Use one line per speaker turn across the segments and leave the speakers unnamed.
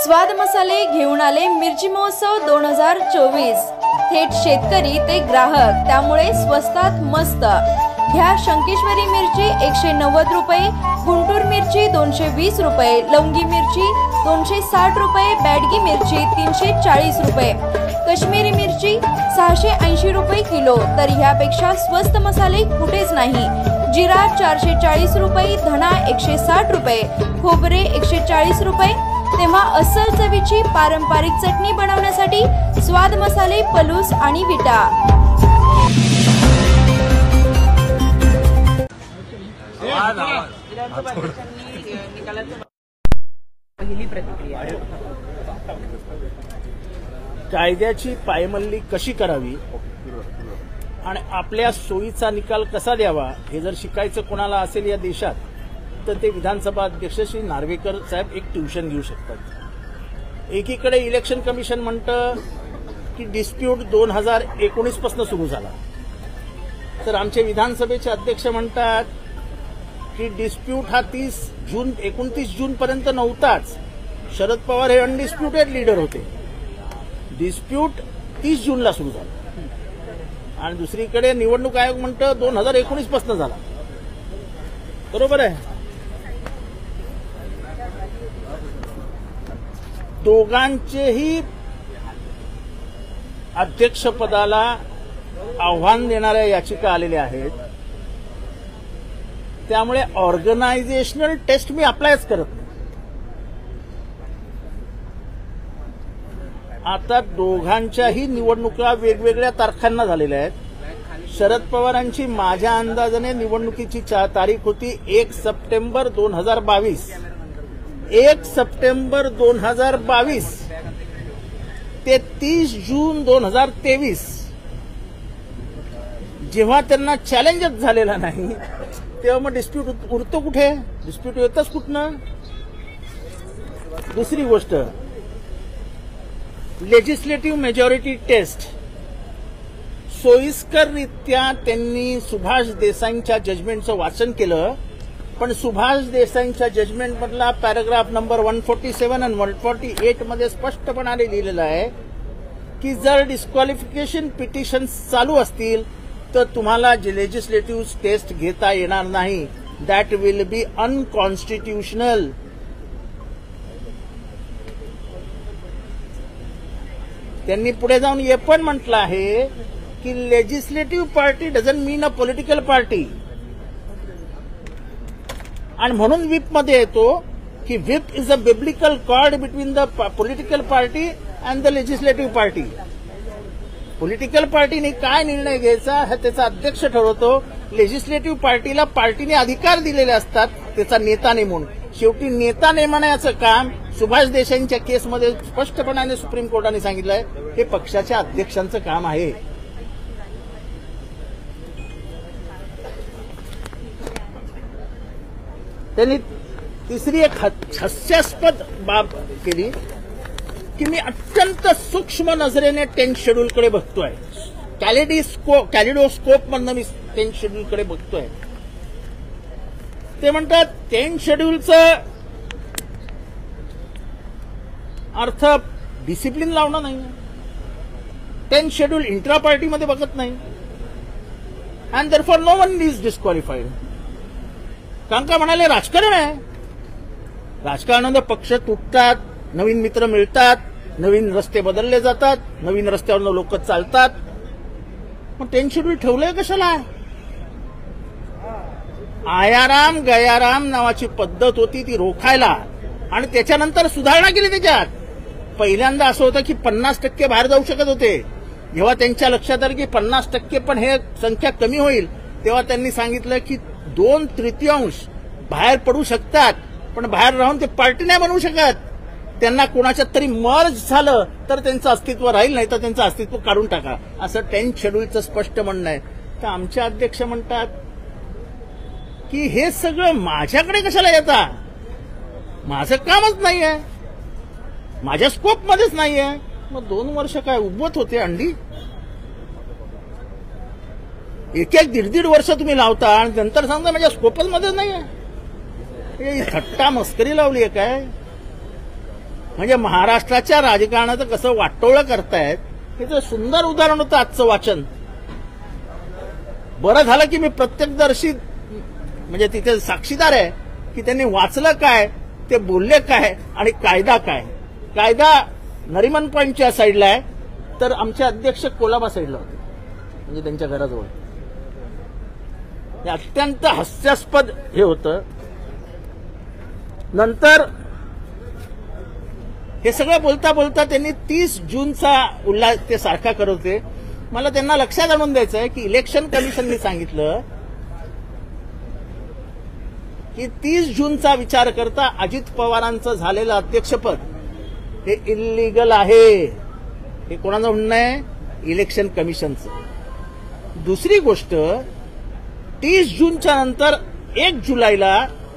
स्वाद मसाले घेऊन आले मिरची महोत्सव 2024। थेट शेतकरी ते ग्राहक, त्यामुळे स्वस्तात मस्त। घ्या शंकेश्वरी मिरची 190 रुपये, गुंटूर मिरची 220 रुपये, लवंगी मिरची 260 रुपये, बॅडगी मिरची 340 रुपये, काश्मीरी मिरची 680 रुपये किलो। तर ह्यापेक्षा स्वस्त मसाले कुठेच नाही। जिरा 440 रुपये, धना 160 रुपये, खोबरे 140 रुपये। तेव्हा अस्सल चवीची पारंपरिक चटणी बनवण्यासाठी स्वाद मसाले, पलूस आणि विटा।
पहिली प्रतिक्रिया,
कायद्याची पायमल्ली कशी करावी आणि आपल्या सोयीचा निकाल कसा द्यावा हे जर शिकायचं कोणाला असेल या देशात, तर ते विधानसभा अध्यक्ष श्री नार्वेकर साहेब एक ट्युशन घेऊ शकतात। एकीकडे इलेक्शन कमिशन म्हणतं की डिस्प्यूट 2019 पासून सुरू झाला, तर आमचे विधानसभेचे अध्यक्ष म्हणतात की डिस्प्यूट हा 29 जून पर्यंत नव्हताच। शरद पवार हे अनडिस्प्युटेड लीडर होते। डिस्प्यूट 30 जूनला सुरू झाला आणि दुसरीकडे निवडणूक आयोग म्हणतं 2019 पासून झाला। बरोबर आहे। दोघांचेही अध्यक्षपदाला आव्हान देणाऱ्या याचिका आलेल्या आहेत, त्यामुळे ऑर्गनायझेशनल टेस्ट मी अप्लायच करत नाही। आता दोघांच्याही निवडणुका वेगवेगळ्या तारखांना झालेल्या आहेत। शरद पवारांची माझ्या अंदाजाने निवडणुकीची तारीख होती 1 सप्टेंबर 2022। 1 सप्टेंबर 2022 ते 30 जून 2023, जेव्हा त्यांना चॅलेंजच झालेला नाही तेव्हा मग डिस्प्यूट उरतो कुठे? डिस्प्यूट येतच कुठनं? दुसरी गोष्ट, लेजिस्लेटिव्ह मेजॉरिटी टेस्ट सोयीस्कररित्या त्यांनी सुभाष देसाईंच्या जजमेंटचं वाचन केलं, पण सुभाष देसाईंच्या जजमेंट मधला पॅराग्राफ नंबर 147 आणि 148 मध्ये स्पष्टपणाने लिहिलेलं आहे की जर डिस्क्वालिफिकेशन पिटिशन चालू असतील तर तुम्हाला लेजिस्लेटिव्ह टेस्ट घेता येणार नाही। That will be unconstitutional. त्यांनी पुढे जाऊन हे पण म्हटलं आहे की legislative party doesn't mean a political party, आणि म्हणून व्हिप मध्ये येतो की whip is a biblical cord between the political party and the legislative party. Political पार्टीने काय निर्णय घ्यायचा हे त्याचा अध्यक्ष ठरवतो। लेजिस्लेटिव्ह पार्टीला पार्टीने अधिकार दिलेले असतात त्याचा नेता नेमून। शेवटी नेता नेमण्याचं काम सुभाष देसाईंच्या केसमध्ये स्पष्टपणाने सुप्रीम कोर्टाने सांगितलंय हे पक्षाच्या अध्यक्षांचं काम आहे। त्यांनी तिसरी एक हास्यास्पद बाब केली की मी अत्यंत सूक्ष्म नजरेने 10th शेड्यूलकडे बघतोय। कॅलिडोस्कोप मधनं मी 10th शेड्यूलकडे बघतोय। ते म्हणतात 10th शेड्यूलचं अर्थ डिसिप्लिन लावणं नाही। 10th शेड्यूल इंट्रा पार्टीमध्ये बघत नाही and therefore no one is disqualified. कारण का म्हणाले राजकारण आहे। राजकारणामध्ये पक्ष तुटतात, नवीन मित्र मिळतात, नवीन रस्ते बदलले जातात, नवीन रस्त्यावर लोक चालतात। मग 10th शेड्यूल ठेवलंय कशाला? आयाराम गयाराम नावाची पद्धत होती ती रोखायला, आणि त्याच्यानंतर सुधारणा केली त्याच्यात। पहिल्यांदा असं होतं की 50% बाहेर जाऊ शकत होते। जेव्हा त्यांच्या लक्षात आलं की 50% पण हे संख्या कमी होईल, तेव्हा त्यांनी सांगितलं की 2/3 बाहेर पडू शकतात, पण बाहेर राहून ते पार्टी नाही बनवू शकत। त्यांना कोणाच्यात तरी मर्ज झालं तर त्यांचं अस्तित्व राहील, नाही तर त्यांचं अस्तित्व काढून टाका, असं 10th शेड्यूलचं स्पष्ट म्हणणं आहे। तर आमचे अध्यक्ष म्हणतात की हे सगळं माझ्याकडे कशाला येता? माझं कामच नाहीये, माझ्या स्कोपमध्येच नाहीये। मग 2 वर्ष काय उभत होते अंडी? एक 1.5 वर्ष तुम्ही लावता आणि नंतर सांगता माझ्या स्कोपच मध्ये नाहीये। थट्टा मस्करी लावली आहे काय? म्हणजे महाराष्ट्राच्या राजकारणाचं कसं वाटोळं करतायत हे सुंदर उदाहरण होतं आजचं वाचन. बरं झालं की मी प्रत्यक्षदर्शी म्हणजे तिथे साक्षीदार आहे की त्यांनी वाचलं काय, ते बोलले काय आणि कायदा काय. कायदा नरिमन पॉईंटच्या साईडला आहे, तर आमचे अध्यक्ष कोलाबा साईडला होते, म्हणजे त्यांच्या घराजवळ. हे अत्यंत हास्यास्पद हे होतं. नंतर हे सगळं बोलता बोलता त्यांनी 30 जूनचा उल्हास ते सारखा करत होते. मला त्यांना लक्षात आणून द्यायचं आहे की इलेक्शन कमिशनने सांगितलं की 30 जूनचा विचार करता अजित पवारांचं झालेलं अध्यक्षपद हे इल्लीगल आहे. हे कोणाचं म्हणणं आहे? इलेक्शन कमिशनचं. दुसरी गोष्ट, 30 जूनच्या नंतर 1 जुलैला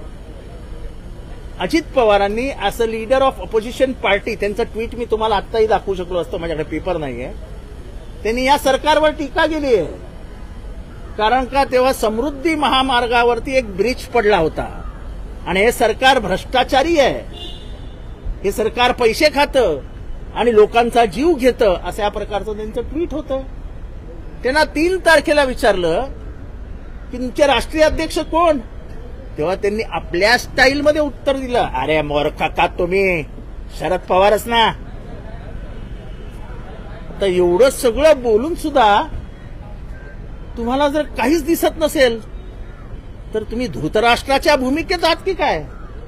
अजित पवारांनी as a leader of opposition party, त्यांचं ट्विट मी तुम्हाला आत्ताही दाखवू शकलो असतो, माझ्याकडे पेपर नाहीये, त्यांनी या सरकारवर टीका केली आहे. कारण का तेव्हा समृद्धी महामार्गावरती एक ब्रिज पडला होता आणि हे सरकार भ्रष्टाचारी आहे, हे सरकार पैसे खातं आणि लोकांचा जीव घेतं, अशा या प्रकारचं त्यांचं ट्विट होतं. त्यांना 3 तारखेला विचारलं की तुमचे राष्ट्रीय अध्यक्ष कोण, तेव्हा त्यांनी आपल्या स्टाईलमध्ये उत्तर दिलं, अरे मोरखा का तुम्ही शरद पवारच ना. आता एवढं सगळं बोलून सुद्धा तुम्हाला जर काहीच दिसत नसेल तर तुम्ही धृतराष्ट्राच्या भूमिकेत आहात की काय?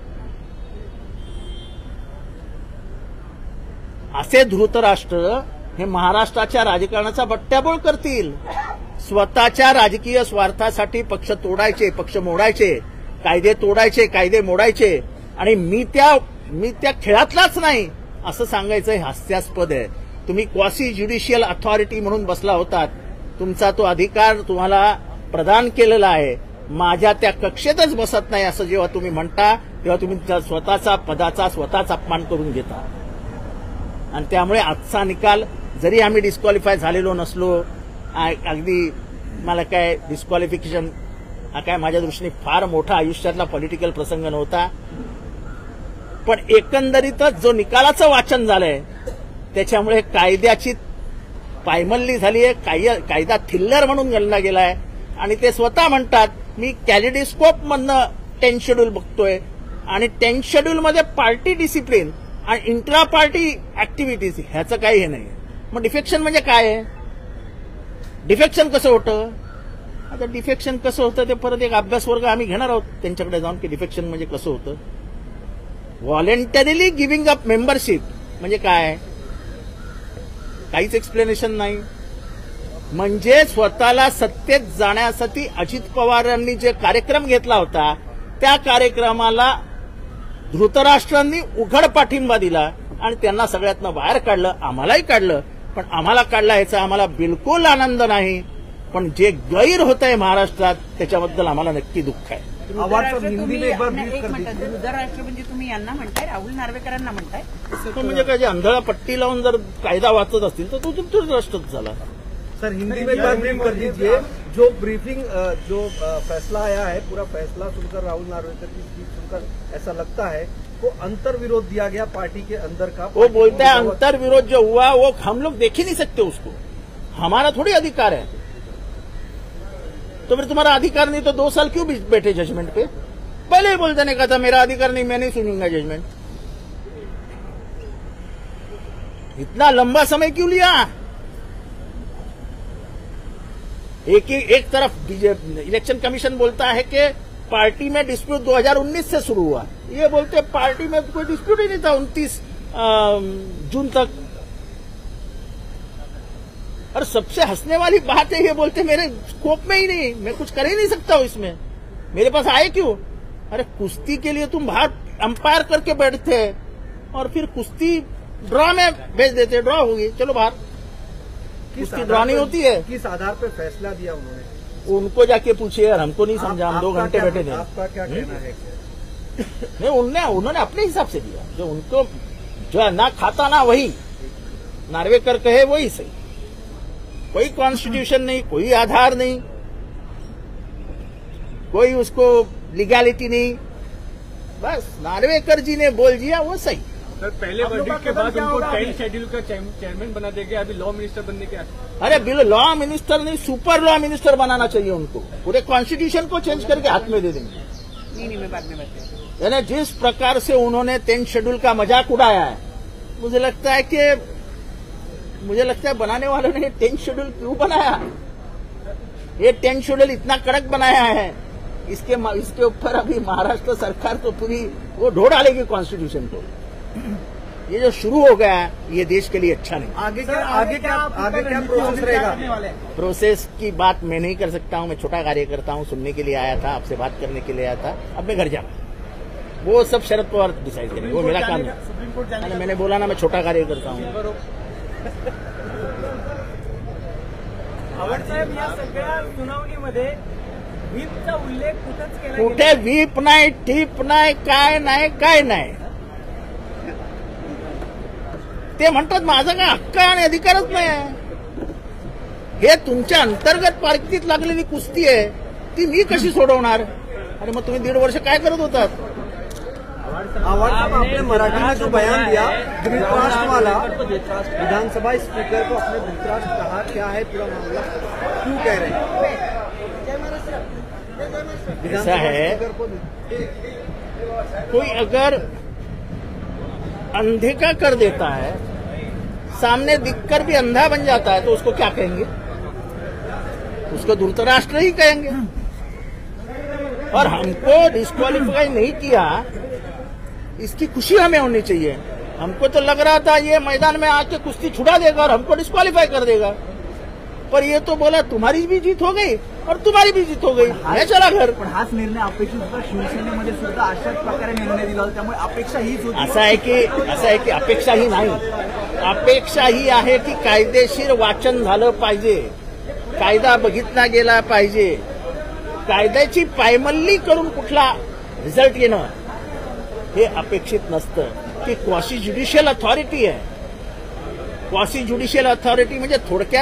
असे धृतराष्ट्र हे महाराष्ट्राच्या राजकारणाचा बट्ट्याबोळ करतील. स्वतःच्या राजकीय स्वार्थासाठी पक्ष तोडायचे, पक्ष मोडायचे, कायदे तोडायचे, कायदे मोडायचे आणि मी त्या खेळातलाच नाही असं सांगायचं हे हास्यास्पद आहे. तुम्ही क्वासी ज्युडिशियल अथॉरिटी म्हणून बसला होतात, तुमचा तो अधिकार तुम्हाला प्रदान केलेला आहे. माझ्या त्या कक्षेतच बसत नाही असं जेव्हा तुम्ही म्हणता तेव्हा तुम्ही स्वतःचा पदाचा स्वतःच अपमान करून घेता. आणि त्यामुळे आजचा निकाल जरी आम्ही डिस्क्वालिफाय झालेलो नसलो, अगदी मला काय डिस्क्वालिफिकेशन हा काय माझ्या दृष्टीने फार मोठा आयुष्यातला पॉलिटिकल प्रसंग नव्हता, पण एकंदरीतच जो निकालाचं वाचन झालंय त्याच्यामुळे कायद्याची पायमल्ली झाली आहे. कायदा थिल्लर म्हणून गणला गेलाय आणि ते स्वतः म्हणतात मी कॅलिडोस्कोप मधनं 10 शेड्यूल बघतोय आणि 10 शेड्यूल मध्ये पार्टी डिसिप्लिन आणि इंट्रा पार्टी ऍक्टिव्हिटीज ह्याचं काही हे नाही. मग डिफेक्शन म्हणजे काय आहे? डिफेक्शन कसं होतं? आता डिफेक्शन कसं होतं ते परत एक अभ्यास वर्ग आम्ही घेणार आहोत त्यांच्याकडे जाऊन की डिफेक्शन म्हणजे कसं होतं. व्हॉलेंटरीली गिव्हिंग अप मेंबरशिप म्हणजे काय? काहीच एक्सप्लेनेशन नाही. म्हणजे स्वतःला सत्तेत जाण्यासाठी अजित पवारांनी जे कार्यक्रम घेतला होता त्या कार्यक्रमाला धृतराष्ट्रांनी उघड पाठिंबा दिला आणि त्यांना सगळ्यातनं बाहेर काढलं. आम्हालाही काढलं, पण आम्हाला काढला याचा आम्हाला बिलकुल आनंद नाही. पण जे गैर होत आहे महाराष्ट्रात त्याच्याबद्दल आम्हाला नक्की दुःख आहे.
धृतराष्ट्र म्हणजे तुम्ही यांना म्हणताय, राहुल नार्वेकरांना म्हणताय?
म्हणजे काय आंधळा पट्टी लावून जर कायदा वाचत असतील तर तो धृतराष्ट्रच झाला.
सर हिंदी में ब्रीफ कर दीजिए जो ब्रीफिंग जो फैसला आया है, पूरा फैसला सुनकर राहुल नार्वेकर की स्पीच सुनकर ऐसा लगता है वो अंतर्विरोध दिया गया पार्टी के अंदर का.
वो बोलता है अंतर्विरोध जो हुआ वो हम लोग देख ही नहीं सकते उसको, हमारा थोड़ी अधिकार है. तो फिर तुम्हारा अधिकार नहीं तो 2 साल क्यों बैठे जजमेंट पे? पहले ही बोल देने का था मेरा अधिकार नहीं, मैं नहीं सुनूंगा जजमेंट. इतना लंबा समय क्यों लिया? एक तरफ इलेक्शन कमीशन बोलता है कि पार्टी में डिस्प्यूट 2019 से शुरू हुआ, ये बोलते पार्टी में कोई डिस्प्यूट ही नहीं था 29 जून तक. और सबसे हंसने वाली बात है ये बोलते मेरे स्कोप में ही नहीं, मैं कुछ कर ही नहीं सकता हूं इसमें, मेरे पास आए क्यों? अरे कुश्ती के लिए तुम बाहर अंपायर करके बैठते और फिर कुश्ती ड्रॉ में भेज देते, ड्रॉ होगी चलो बाहर. कुश्ती ड्रॉ नहीं होती है.
किस आधार पर फैसला दिया उन्होंने?
उनको जाके पूछिए यार, हमको नहीं समझा. हम 2 घंटे बैठे थे.
आपका क्या कहना है?
नहीं, उन्होंने अपने हिसाब से दिया, जो उनको जो ना खाता ना वही नार्वेकर कहे वही सही. कोई कॉन्स्टिट्यूशन नहीं, कोई आधार नहीं, कोई उसको लीगैलिटी नहीं, बस नार्वेकर जी ने बोल दिया वो सही.
सर पहले वर्डिक्ट के बाद उनको 10 शेड्यूल का चेयरमैन बना देंगे, अभी लॉ मिनिस्टर बनने के
अरे बिल लॉ मिनिस्टर नहीं, सुपर लॉ मिनिस्टर बनाना चाहिए उनको। पूरे कॉन्स्टिट्यूशन को चेंज करके हाथ में दे देंगे।
नहीं मैं बाद में बताती हूँ।
यानी जिस प्रकार से उन्होंने 10 शेड्यूल का मजाक उड़ाया है, मुझे लगता है बनाने वालों ने 10 शेड्यूल क्यों बनाया। ये 10 शेड्यूल इतना कड़क बनाया है, इसके ऊपर अभी महाराष्ट्र सरकार तो पूरी वो ढो डालेगी कॉन्स्टिट्यूशन को। ये जो शुरू हो गया है ये देश के लिए अच्छा नहीं।
आगे क्या प्रोसेस रहेगा?
प्रोसेस की बात मैं नहीं कर सकता हूं। मैं छोटा कार्यकर्ता हूं, सुनने के लिए आया था, आपसे बात करने के लिए आया था। अब मैं घर जाऊंगा, वो सब शरद पवार डिसाइड करेंगे, वो मेरा काम है। मैंने बोला ना, मैं छोटा कार्यकर्ता हूं।
आवड साहेब, या सगळ्या सुनावणीमध्ये व्हीपचा उल्लेख कुठंच केला
कुठे व्हीप नाही, टीप नाही, काय नाही। ते म्हणतात माझा काय हक्क आणि अधिकारच नाही आहे। हे तुमच्या अंतर्गत पार्टीत लागलेली कुस्ती आहे, ती मी कशी सोडवणार? अरे मग तुम्ही 1.5 वर्ष काय करत होतात?
आवाज साहब, आपने मराठी में जो बयान दिया धृतराष्ट्र वाला, विधानसभा स्पीकर को अपने धृतराष्ट्र कहा, क्या है पूरा मामला, क्यों कह रहे हैं?
ऐसा है, कोई अगर अंधे का कर देता है, सामने दिखकर भी अंधा बन जाता है, तो उसको क्या कहेंगे? उसको धृतराष्ट्र ही कहेंगे। और हमको डिस्क्वालीफाई नहीं किया, इसकी खुशी हमें होनी चाहिए। हमको तो लग रहा था ये मैदान में आके कुश्ती छुड़ा देगा और हमको डिस्क्वालीफाई कर देगा, पर ये तो बोला तुम्हारी भी जीत हो गई और तुम्हारी भी जीत हो गई, मैं चला घर।
पण हाच निर्णय अपेक्षित होता, शिवसेनेमध्ये सुद्धा अशाच प्रकारे निर्णय दिला होता, त्यामुळे अपेक्षा हीच होती।
असं आहे की अपेक्षा ही नाही, अपेक्षा ही आहे की कायदेशीर वाचन झालं पाहिजे, कायदा बघितला गेला पाहिजे, कायद्याची पायमल्ली करून कुठला रिझल्ट येणं हे अपेक्षित नसतं। की क्वासी ज्युडिशियल अथॉरिटी आहे, क्वासी ज्युडिशियल अथॉरिटी म्हणजे थोडक्यात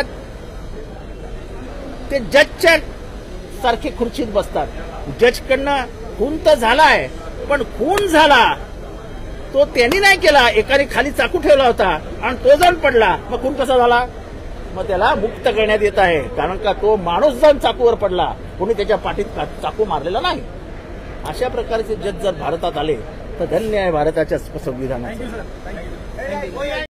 ते जजच्या सारखे खुर्चीत बसतात। जजकडनं खून तर झालाय, पण खून झाला तो त्यांनी नाही केला, एकाने खाली चाकू ठेवला होता आणि तो जाऊन पडला, मग खून कसा झाला? मग त्याला मुक्त करण्यात येत आहे, कारण का तो माणूस जाऊन चाकूवर पडला, कोणी त्याच्या पाठीत चाकू मारलेला नाही। अशा प्रकारचे जज जर भारतात आले तर धन्य आहे भारताच्या संविधानाचं।